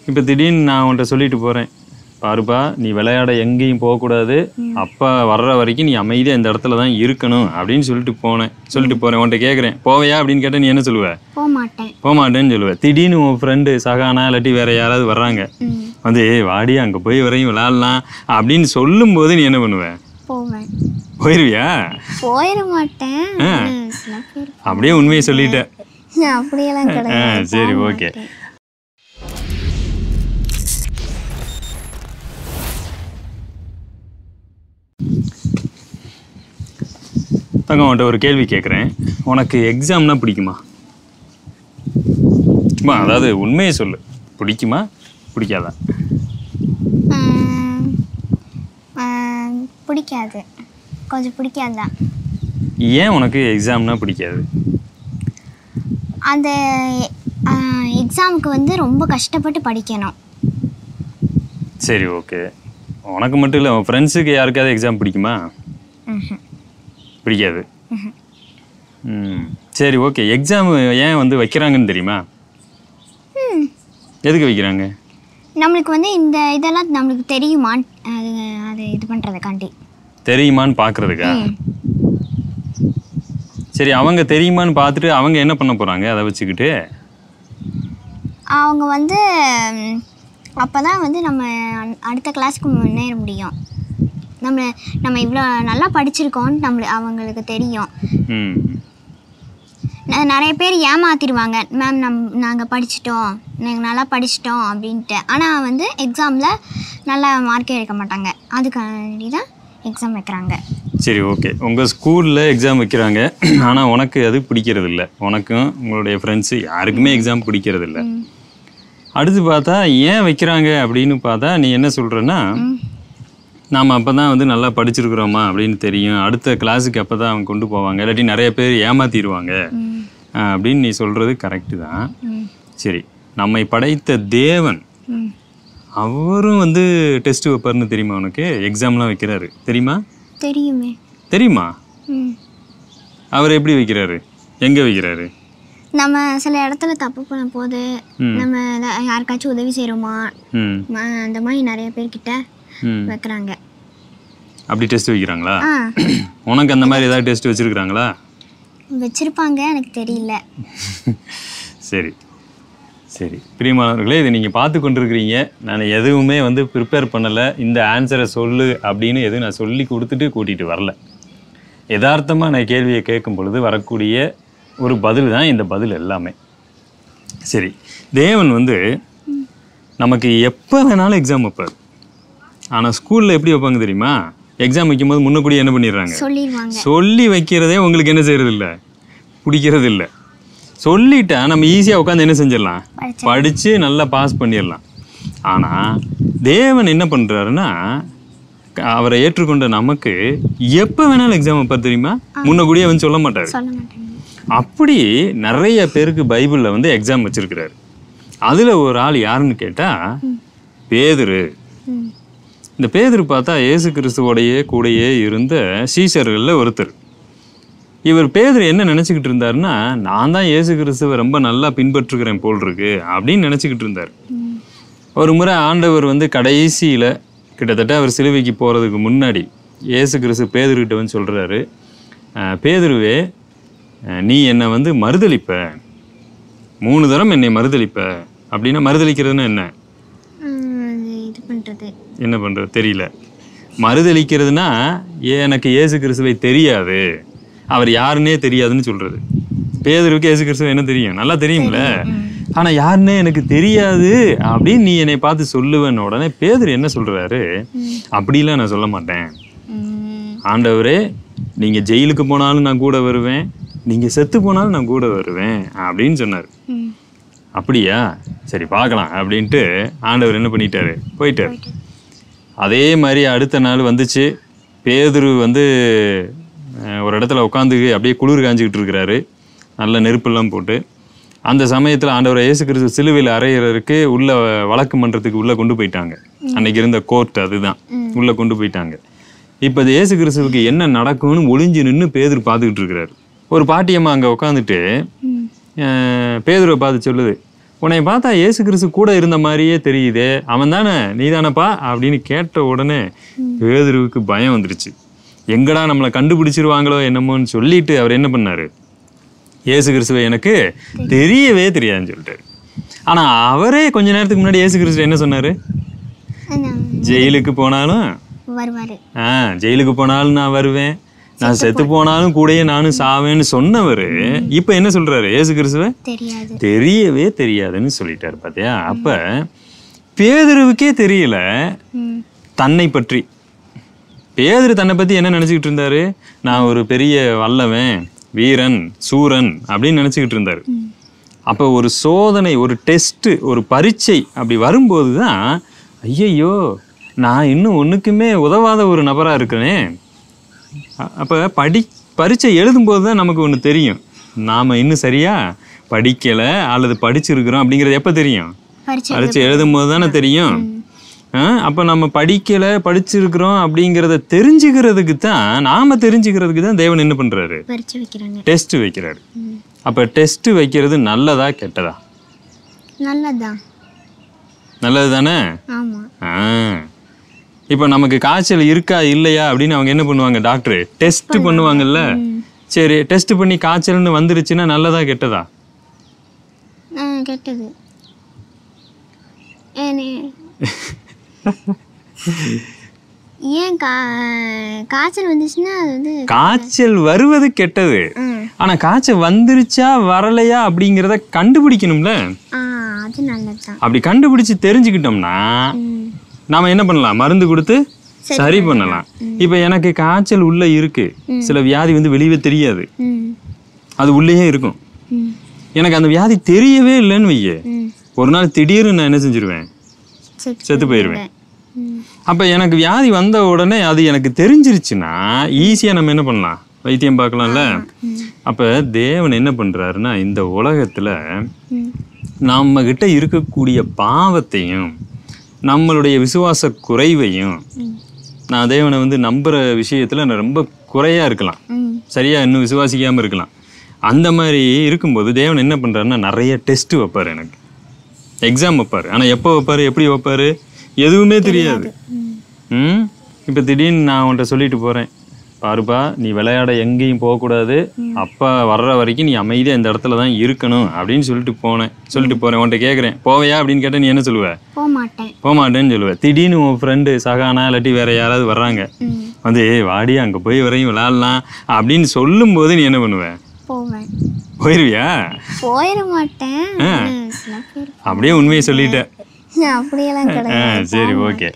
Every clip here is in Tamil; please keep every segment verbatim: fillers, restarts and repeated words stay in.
இப்போ திடீர்னு நான் உன்கிட்ட சொல்லிட்டு போகிறேன், பாருப்பா நீ விளையாட எங்கேயும் போகக்கூடாது, அப்பா வர்ற வரைக்கும் நீ அமைதியாக இந்த இடத்துல தான் இருக்கணும் அப்படின்னு சொல்லிட்டு போனேன் சொல்லிட்டு போகிறேன். உன்கிட்ட கேட்குறேன் போவையா அப்படின்னு கேட்டால் நீ என்ன சொல்லுவ? போக மாட்டேன் போக மாட்டேன்னு சொல்லுவேன். திடீர்னு உன் ஃப்ரெண்டு சகானா இல்லாட்டி வேற யாராவது வர்றாங்க, வந்து ஏய் வாடி அங்கே போய் வரையும் விளையாடலாம் அப்படின்னு சொல்லும்போது நீ என்ன பண்ணுவ? போவேன். போயிருவியா? போயிட மாட்டேன். அப்படியே உண்மையை சொல்லிட்டேன். அப்படியெல்லாம் கிடையாது. சரி ஓகே. தங்க உன்கிட்ட ஒரு கேள்வி கேட்குறேன். உனக்கு எக்ஸாம்னா பிடிக்குமா? அதாவது உண்மையை சொல்லு, பிடிக்குமா பிடிக்காதா? பிடிக்காது, கொஞ்சம் பிடிக்காது தான். ஏன் உனக்கு எக்ஸாம்னா பிடிக்காது? அந்த எக்ஸாமுக்கு வந்து ரொம்ப கஷ்டப்பட்டு படிக்கணும். சரி ஓகே. உனக்கு மட்டும் இல்லை, உன் ஃப்ரெண்ட்ஸுக்கு யாருக்காவது எக்ஸாம் பிடிக்குமா? பிடிக்காது. ம் சரி ஓகே. எக்ஸாம் ஏன் வந்து வைக்கிறாங்கன்னு தெரியுமா? எதுக்கு வைக்கிறாங்க? நம்மளுக்கு வந்து இந்த இதெல்லாம் நம்மளுக்கு தெரியுமா அது அது இது பண்ணுறதுக்காண்டி. தெரியுமான்னு பார்க்குறதுக்கா? சரி, அவங்க தெரியுமான்னு பார்த்துட்டு அவங்க என்ன பண்ண போகிறாங்க அதை வச்சுக்கிட்டு? அவங்க வந்து அப்போ தான் வந்து நம்ம அடுத்த கிளாஸ்க்கு முன்னேற முடியும். நம்ம நம்ம இவ்வளோ நல்லா படிச்சிருக்கோன்னு நம்மளு அவங்களுக்கு தெரியும். நிறைய பேர் ஏமாத்திடுவாங்க, மேம் நம் நாங்கள் படிச்சிட்டோம், நாங்கள் நல்லா படிச்சிட்டோம் அப்படின்ட்டு. ஆனால் வந்து எக்ஸாமில் நல்லா மார்க்கே எடுக்க மாட்டாங்க. அதுக்காண்டி தான் எக்ஸாம் வைக்கிறாங்க. சரி ஓகே. உங்கள் ஸ்கூலில் எக்ஸாம் வைக்கிறாங்க, ஆனால் உனக்கு அது பிடிக்கிறது இல்லை. உனக்கும் உங்களுடைய ஃப்ரெண்ட்ஸு யாருக்குமே எக்ஸாம் பிடிக்கிறது இல்லை. அடுத்து பார்த்தா ஏன் வைக்கிறாங்க அப்படின்னு பார்த்தா நீ என்ன சொல்கிறன்னா, நாம் அப்போ தான் வந்து நல்லா படிச்சிருக்கிறோமா அப்படின்னு தெரியும், அடுத்த கிளாஸுக்கு அப்போ தான் அவங்க கொண்டு போவாங்க, இல்லாட்டி நிறைய பேர் ஏமாற்றிடுவாங்க அப்படின்னு நீ சொல்கிறது கரெக்டு தான். சரி, நம்மை படைத்த தேவன் அவரும் வந்து டெஸ்ட் வைப்பார்னு தெரியுமா உனக்கு? எக்ஸாம்லாம் வைக்கிறாரு தெரியுமா? தெரியுமே. தெரியுமா? அவர் எப்படி வைக்கிறாரு, எங்கே வைக்கிறாரு? நம்ம சில இடத்துல தப்பு பண்ண போது நம்ம யாருக்காச்சும் உதவி செய்கிறோமா அந்த மாதிரி நிறைய பேர்கிட்ட வைக்கிறாங்க. அப்படி டெஸ்ட் வைக்கிறாங்களா? உனக்கு அந்த மாதிரி ஏதாவது டெஸ்ட் வச்சிருக்காங்களா? வச்சிருப்பாங்க, எனக்கு தெரியல. சரி சரி பிரியமானவர்களே, இதை நீங்கள் பார்த்து கொண்டிருக்கிறீங்க. நான் எதுவுமே வந்து ப்ரிப்பேர் பண்ணலை, இந்த ஆன்சரை சொல்லு அப்படின்னு எதுவும் நான் சொல்லி கொடுத்துட்டு கூட்டிகிட்டு வரல. யதார்த்தமாக நான் கேள்வியை கேட்கும் பொழுது வரக்கூடிய ஒரு பதில் தான் இந்த பதில் எல்லாமே. சரி, தேவன் வந்து நமக்கு எப்போ வேணாலும் எக்ஸாம் வைப்பார். ஆனால் ஸ்கூலில் எப்படி வைப்பாங்க தெரியுமா? எக்ஸாம் வைக்கும்போது முன்னக்கூடி என்ன பண்ணிடுறாங்க, சொல்லி வைக்கிறதே உங்களுக்கு என்ன செய்யறது இல்லை, பிடிக்கிறது இல்லை. சொல்லிட்டா நம்ம ஈஸியாக உட்காந்து என்ன செஞ்சிடலாம், படித்து நல்லா பாஸ் பண்ணிடலாம். ஆனால் தேவன் என்ன பண்ணுறாருன்னா, அவரை ஏற்றுக்கொண்ட நமக்கு எப்போ வேணாலும் எக்ஸாம் வைப்பார் தெரியுமா? முன்னக்கூடியே வந்து சொல்ல மாட்டார். அப்படி நிறைய பேருக்கு பைபிளில் வந்து எக்ஸாம் வச்சிருக்கிறாரு. அதில் ஒரு ஆள் யாருன்னு கேட்டால் பேதுரு. இந்த பேதுரு பார்த்தா இயேசு கிறிஸ்துவோடையே கூடையே இருந்த சீஷர்களில் ஒருத்தர். இவர் பேதுரு என்ன நினச்சிக்கிட்டு இருந்தாருன்னா, நான் தான் இயேசு கிறிஸ்துவை ரொம்ப நல்லா பின்பற்றுக்கிறேன் போல் இருக்கு அப்படின்னு நினச்சிக்கிட்டு இருந்தார். ஒரு முறை ஆண்டவர் வந்து கடைசியில் கிட்டத்தட்ட அவர் சிலுவைக்கு போகிறதுக்கு முன்னாடி இயேசு கிறிஸ்து பேதுருக்கிட்ட வந்து சொல்கிறாரு, பேதுருவே நீ என்னை வந்து மறுதளிப்ப, மூணு தரம் என்னை மறுதளிப்ப. அப்படின்னா மறுதளிக்கிறதுனா என்ன? என்ன பண்ணுறது தெரியல. மறுதளிக்கிறதுனா எனக்கு இயேசு கிறிஸ்துவை தெரியாது, அவர் யாருன்னே தெரியாதுன்னு சொல்கிறது. பேதுருவுக்கு இயேசு கிறிஸ்துவை என்ன தெரியும், நல்லா தெரியும்ல, ஆனால் யாருன்னே எனக்கு தெரியாது அப்படின்னு நீ என்னை பார்த்து சொல்லுவேன்னு உடனே பேதுரு என்ன சொல்கிறாரு, அப்படிலாம் நான் சொல்ல மாட்டேன் ஆண்டவரே, நீங்கள் ஜெயிலுக்கு போனாலும் நான் கூட வருவேன், நீங்கள் செத்து போனாலும் நான் கூட வருவேன் அப்படின்னு சொன்னார். அப்படியா, சரி பார்க்கலாம் அப்படின்ட்டு ஆண்டவர் என்ன பண்ணிட்டாரு, போயிட்டார். அதே மாதிரி அடுத்த நாள் வந்துச்சு. பேதுரு வந்து ஒரு இடத்துல உட்காந்து அப்படியே குளிர் காஞ்சிக்கிட்டு இருக்கிறாரு, நல்ல நெருப்பெல்லாம் போட்டு. அந்த சமயத்தில் ஆண்டவர் இயேசு கிறிஸ்து சிலுவையில் அறையிறதுக்கு உள்ள வழக்கு மன்றத்துக்கு உள்ளே கொண்டு போயிட்டாங்க. அன்னைக்கு இருந்த கோர்ட் அதுதான், உள்ளே கொண்டு போயிட்டாங்க. இப்போ இயேசு கிறிஸ்துவுக்கு என்ன நடக்கும்னு ஒளிஞ்சு நின்று பேதுரு பார்த்துக்கிட்டு இருக்கிறாரு. ஒரு பாட்டியம்மா அங்கே உட்காந்துட்டு பேதுருவை பார்த்து சொல்லுது, உன்னை பார்த்தா இயேசு கிறிஸ்து கூட இருந்த மாதிரியே தெரியுதே, அவன் தானே நீ தானப்பா அப்படின்னு கேட்ட உடனே பேதுருவுக்கு பயம் வந்துருச்சு. எங்கடா நம்மளை கண்டுபிடிச்சிருவாங்களோ என்னமோன்னு சொல்லிட்டு அவர் என்ன பண்ணாரு, இயேசு கிறிஸ்துவை எனக்கு தெரியவே தெரியாதுன்னு சொல்லிட்டாரு. ஆனா அவரே கொஞ்ச நேரத்துக்கு முன்னாடி இயேசு கிறிஸ்து என்ன சொன்னாரு, ஜெயிலுக்கு போனாலும் வருவாரு, ஆஹ் ஜெயிலுக்கு போனாலும் நான் வருவேன், நான் செத்து போனாலும் கூடயே நானும் சாவேன்னு சொன்னவரு இப்ப என்ன சொல்றாரு, இயேசு கிறிஸ்துவ தெரியாது தெரியவே தெரியாதுன்னு சொல்லிட்டாரு. பாத்தியா, அப்ப பேதுருவுக்கே தெரியல தன்னை பற்றி. பேதுரு தன்னை பத்தி என்ன நினைச்சுக்கிட்டு இருந்தாரு, நான் ஒரு பெரிய வல்லவன், வீரன், சூரன் அப்படின்னு நினைச்சுக்கிட்டு இருந்தாரு. அப்ப ஒரு சோதனை, ஒரு டெஸ்ட், ஒரு பரீட்சை அப்படி வரும்போது தான் ஐயையோ நான் இன்னும் ஒன்றுக்குமே உதவாத ஒரு நபராக இருக்கிறேன். அப்போ படி பரீட்சை எழுதும்போது தான் நமக்கு ஒன்று தெரியும், நாம் இன்னும் சரியா படிக்கலை அல்லது படிச்சிருக்கிறோம் அப்படிங்கிறது எப்போ தெரியும், பரீட்சை எழுதும் போது தானே தெரியும். அப்போ நம்ம படிக்கலை படிச்சிருக்கிறோம் அப்படிங்கிறத தெரிஞ்சுக்கிறதுக்கு தான், நாம் தெரிஞ்சுக்கிறதுக்கு தான் தேவன் என்ன பண்ணுறாரு, டெஸ்ட் வைக்கிறாரு. அப்போ டெஸ்ட் வைக்கிறது நல்லதா கெட்டதா? நல்லதா. நல்லது தானே. இப்போ நமக்கு காய்ச்சல் இருக்கா இல்லையா அப்படின்னு அவங்க என்ன பண்ணுவாங்க, டாக்டர் டெஸ்ட் பண்ணுவாங்கல்ல. சரி, டெஸ்ட் பண்ணி காய்ச்சல்னு வந்துருச்சுன்னா நல்லதா கெட்டதா? கெட்டது. ஏன் காய்ச்சல் வந்துச்சுன்னா அது வந்து காய்ச்சல் வருவது கெட்டது. ஆனா காய்ச்சல் வந்துருச்சா வரலையா அப்படிங்கிறத கண்டுபிடிக்கணும்ல. அது நல்லதுதான். அப்படி கண்டுபிடிச்சு தெரிஞ்சுக்கிட்டோம்னா நாம என்ன பண்ணலாம், மருந்து கொடுத்து சரி பண்ணலாம். இப்ப எனக்கு காய்ச்சல் உள்ள இருக்கு, சில வியாதி வந்து வெளியே தெரியாது, அது உள்ளேயே இருக்கும். எனக்கு அந்த வியாதி தெரியவே இல்லைன்னு வையே, ஒரு நாள் திடீர்னு நான் என்ன செஞ்சிருவேன், செத்து போயிடுவேன். அப்ப எனக்கு வியாதி வந்த உடனே அது எனக்கு தெரிஞ்சிருச்சுன்னா ஈஸியா நம்ம என்ன பண்ணலாம், வைத்தியம் பார்க்கலாம்ல. அப்ப தேவன் என்ன பண்றாருன்னா, இந்த உலகத்துல நம்ம கிட்ட இருக்கக்கூடிய பாவத்தையும் நம்மளுடைய விசுவாச குறைவையும், நான் தேவனை வந்து நம்புற விஷயத்துல நான் ரொம்ப குறையா இருக்கலாம், சரியா இன்னும் விசுவாசிக்காம இருக்கலாம். அந்த மாதிரி இருக்கும்போது தேவன் என்ன பண்றாருன்னா நிறைய டெஸ்ட் வைப்பாரு, எனக்கு எக்ஸாம் வைப்பாரு. ஆனா எப்போ வைப்பாரு, எப்படி வைப்பாரு, எதுவுமே தெரியாது. ம் இப்போ திடீர்னு நான் உன்கிட்ட சொல்லிட்டு போறேன், பாருப்பா நீ விளையாட எங்கேயும் போகக்கூடாது, அப்பா வர்ற வரைக்கும் நீ அமைதியாக இந்த இடத்துல தான் இருக்கணும் அப்படின்னு சொல்லிட்டு போனேன் சொல்லிட்டு போறேன் உன்கிட்ட கேட்குறேன், போவையா அப்படின்னு கேட்டால் நீ என்ன சொல்லுவ, போக மாட்டேன் போக மாட்டேன்னு சொல்லுவேன். திடீர்னு உன் ஃப்ரெண்டு சகானா இல்லாட்டி வேற யாராவது வர்றாங்க, வந்து ஏ வாடி அங்கே போய் வரையும் விளையாடலாம் அப்படின்னு சொல்லும் போது நீ என்ன பண்ணுவ, போவேன். போயிருவியா? போயிட மாட்டேன். அப்படியே உண்மையை சொல்லிட்டேன். சரி, ஓகே.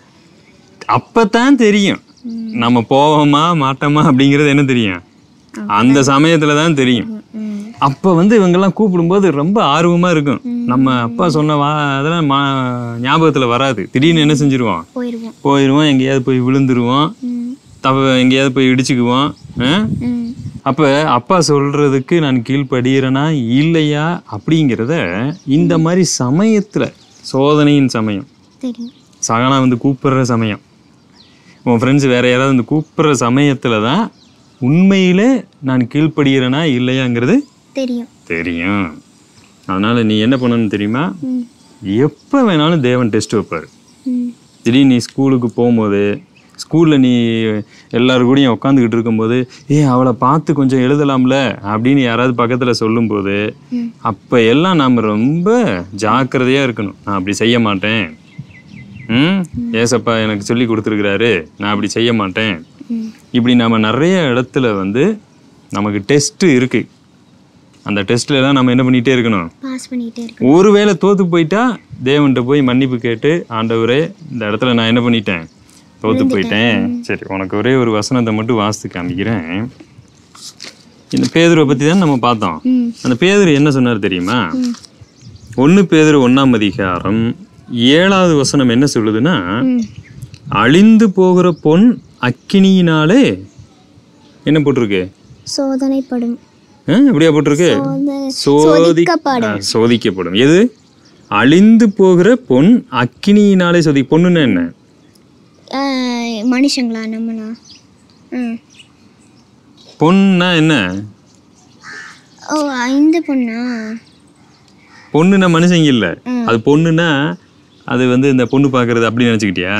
அப்பதான் தெரியும் நம்ம போவோமா மாட்டோமா அப்படிங்கிறது என்ன தெரியும், அந்த சமயத்துல தான் தெரியும். அப்ப வந்து இவங்கெல்லாம் கூப்பிடும்போது ரொம்ப ஆர்வமா இருக்கும். நம்ம அப்பா சொன்ன வா அதெல்லாம் மா ஞாபகத்துல வராது. திடீர்னு என்ன செஞ்சிருவோம், போயிடுவோம், எங்கேயாவது போய் விழுந்துருவோம், தவ எங்கேயாவது போய் இடிச்சுக்குவோம். அப்ப அப்பா சொல்றதுக்கு நான் கீழ்படுகிறேனா இல்லையா அப்படிங்கிறத இந்த மாதிரி சமயத்துல, சோதனையின் சமயம், சகனா வந்து கூப்பிடுற சமயம், உன் ஃப்ரெண்ட்ஸ் வேற யாராவது வந்து கூப்பிடுற சமயத்துல தான் உண்மையிலே நான் கீழ்படுகிறேனா இல்லையாங்கிறது தெரியும் தெரியும் அதனால நீ என்ன பண்ணணும்னு தெரியுமா, எப்போ வேணாலும் தேவன் டெஸ்ட் வைப்பார். திடீர்னு நீ ஸ்கூலுக்கு போகும்போது, ஸ்கூலில் நீ எல்லாரு கூடயும் உட்காந்துக்கிட்டு இருக்கும்போது, ஏ அவளை பார்த்து கொஞ்சம் எழுதலாம்ல அப்படின்னு யாராவது பக்கத்தில் சொல்லும்போது, அப்போ எல்லாம் நாம் ரொம்ப ஜாக்கிரதையாக இருக்கணும். நான் அப்படி செய்ய மாட்டேன், ம் ஏசப்பா எனக்கு சொல்லி கொடுத்துருக்கிறாரு, நான் அப்படி செய்ய மாட்டேன். இப்படி நம்ம நிறைய இடத்துல வந்து நமக்கு டெஸ்ட் இருக்கு. அந்த டெஸ்ட்ல எல்லாம் நம்ம என்ன பண்ணிட்டே இருக்கணும், ஒருவேளை தோத்து போயிட்டா தேவன்கிட்ட போய் மன்னிப்பு கேட்டு, ஆண்டவரே இந்த இடத்துல நான் என்ன பண்ணிட்டேன், தோத்து போயிட்டேன். சரி, உனக்கு ஒரே ஒரு வசனத்தை மட்டும் வாசித்து காமிக்கிறேன். இந்த பேதுருவை பத்தி தான் நம்ம பார்த்தோம். அந்த பேதுரு என்ன சொன்னார் தெரியுமா, ஒன்னு பேதுரு ஒன்னாம் அதிகாரம் ஏழாவது வசனம் என்ன சொல்லுதுன்னா, அழிந்து போகிற பொன் அக்கினியினாலே என்ன போட்டிருக்கு, சோதனைப்படும். எப்படியா போட்டிருக்கு, சோதிக்கப்படும். எது, அழிந்து போகிற பொன் அக்கினியினாலே சோதி. பொண்ணுன்னா என்ன, மனுஷங்களா நம்மனா? பொண்ணா என்ன, ஓ இந்த பொண்ணா, பொண்ணுன்னா மனுஷங்க இல்லை, அது பொண்ணுன்னா அது வந்து இந்த பொண்ணு பார்க்கறது அப்படி நினச்சிக்கிட்டியா?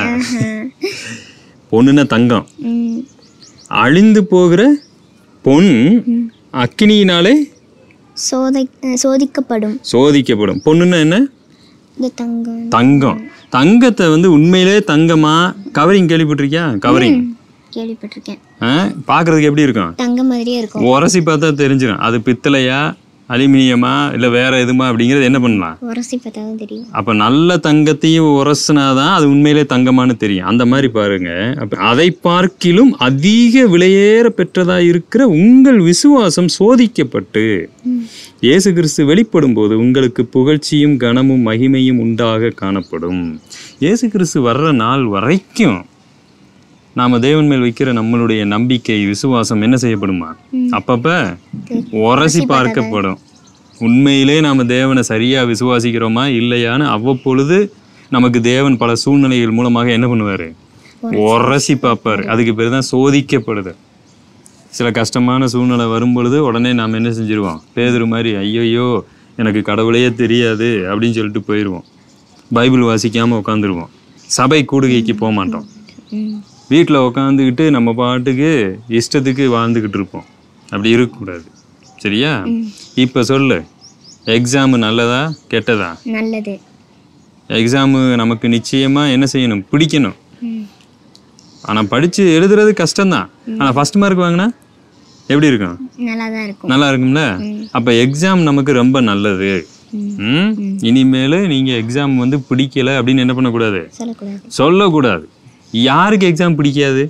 பொண்ணுன்னா தங்கம். அழிந்து போகிற பொன் அக்கினியினாலே சோதை சோதிக்கப்படும். சோதிக்கப்படும். பொண்ணுன்னா என்ன? தங்கம். தங்கம். தங்கத்தை வந்து உண்மையிலே தங்கமா? கவரிங் கேள்விப்பட்டிருக்கியா? கவரிங் கேள்விப்பட்டிருக்கேன். பார்க்கறதுக்கு எப்படி இருக்கும்? தங்கம் மாதிரியே இருக்கும். உரசி பார்த்தா தெரிஞ்சிடும் அது பித்தளையா அலுமினியமா இல்லை வேற எதுமா அப்படிங்கிறது என்ன பண்ணலாம்? உரசி பார்த்தா தான் தெரியும். அப்போ நல்ல தங்கத்தையும் உரசினாதான் அது உண்மையிலே தங்கமானு தெரியும். அந்த மாதிரி பாருங்க. அப்போ அதை பார்க்கிலும் அதிக விலையேற பெற்றதா இருக்கிற உங்கள் விசுவாசம் சோதிக்கப்பட்டு இயேசு கிறிஸ்து வெளிப்படும் போது உங்களுக்கு புகழ்ச்சியும் கனமும் மகிமையும் உண்டாக காணப்படும். இயேசு கிறிஸ்து வர்ற நாள் வரைக்கும் நாம தேவன் மேல் வைக்கிற நம்மளுடைய நம்பிக்கை விசுவாசம் என்ன செய்யப்படுமா? அப்பப்ப உரசி பார்க்கப்படும். உண்மையிலே நாம தேவனை சரியா விசுவாசிக்கிறோமா இல்லையான்னு அவ்வப்பொழுது நமக்கு தேவன் பல சூழ்நிலைகள் மூலமாக என்ன பண்ணுவாரு? உரசி பார்ப்பாரு. அதுக்கு பேர் தான் சோதிக்கப்படுது. சில கஷ்டமான சூழ்நிலை வரும் பொழுது உடனே நாம் என்ன செஞ்சிருவோம்? பேதுரு மாதிரி ஐயோயோ எனக்கு கடவுளையே தெரியாது அப்படின்னு சொல்லிட்டு போயிடுவோம். பைபிள் வாசிக்காம உட்காந்துருவோம். சபை கூடுகைக்கு போக மாட்டோம். வீட்டில் உக்காந்துக்கிட்டு நம்ம பாட்டுக்கு இஷ்டத்துக்கு வாழ்ந்துக்கிட்டு இருப்போம். அப்படி இருக்கக்கூடாது. சரியா? இப்போ சொல்லு, எக்ஸாமு நல்லதா கெட்டதா? நல்லது. எக்ஸாமு நமக்கு நிச்சயமாக என்ன செய்யணும்? பிடிக்கணும். ஆனால் படித்து எழுதுறது கஷ்டம்தான். ஆனால் ஃபஸ்ட் மார்க் வாங்கினா எப்படி இருக்கும்? நல்லா தான் இருக்கும். நல்லா இருக்கும்ல? அப்போ எக்ஸாம் நமக்கு ரொம்ப நல்லது. ம் இனிமேல் நீங்கள் எக்ஸாம் வந்து பிடிக்கலை அப்படின்னு என்ன பண்ணக்கூடாது? சொல்லக்கூடாது. யாருக்கு எக்ஸாம் பிடிக்காது?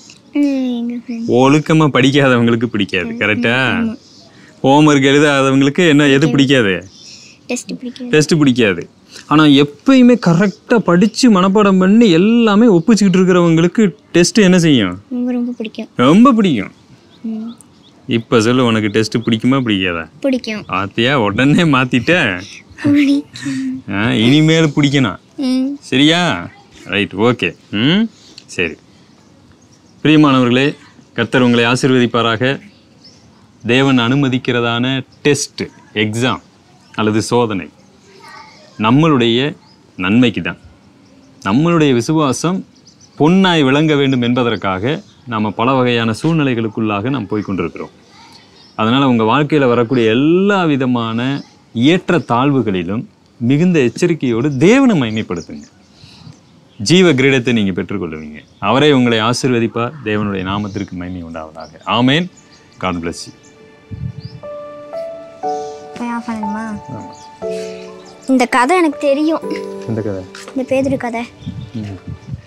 ஒழுக்கமாக படிக்காதவங்களுக்கு பிடிக்காது. கரெக்டா? ஹோம்ஒர்க் எழுதாதவங்களுக்கு என்ன எது பிடிக்காது? டெஸ்ட் பிடிக்காது. ஆனால் எப்பயுமே கரெக்டாக படித்து மனப்பாடம் பண்ணி எல்லாமே ஒப்பிச்சுக்கிட்டு இருக்கிறவங்களுக்கு டெஸ்ட் என்ன செய்யும்? ரொம்ப பிடிக்கும். ரொம்ப பிடிக்கும். இப்போ சொல்லு, உனக்கு டெஸ்ட் பிடிக்குமா பிடிக்காதா? பிடிக்கும். ஆத்தியா உடனே மாற்றிட்ட. இனிமேல் பிடிக்கணும். சரியா? Right, okay. ம் சரி. பிரியமானவர்களே, கர்த்தர் உங்களை ஆசீர்வதிப்பாராக. தேவன் அனுமதிக்கிறதான டெஸ்ட், எக்ஸாம் அல்லது சோதனை நம்மளுடைய நன்மைக்கு தான். நம்மளுடைய விசுவாசம் பொன்னாய் விளங்க வேண்டும் என்பதற்காக நாம் பல வகையான சூழ்நிலைகளுக்குள்ளாக நாம் போய்கொண்டிருக்கிறோம். அதனால் உங்கள் வாழ்க்கையில் வரக்கூடிய எல்லா விதமான ஏற்ற தாழ்வுகளிலும் மிகுந்த எச்சரிக்கையோடு தேவனை மகிமைப்படுத்துங்க. ஜீவ கிரீடத்தை நீங்கள் பெற்றுக்கொள்ளுவீங்க. அவரே உங்களை ஆசீர்வதிப்பார். தேவனுடைய நாமத்திற்கு மகிமை உண்டாவதாக. ஆமேன். God bless you. இந்த கதை எனக்கு தெரியும். இந்த கதை, இந்த பேதுரு கதை.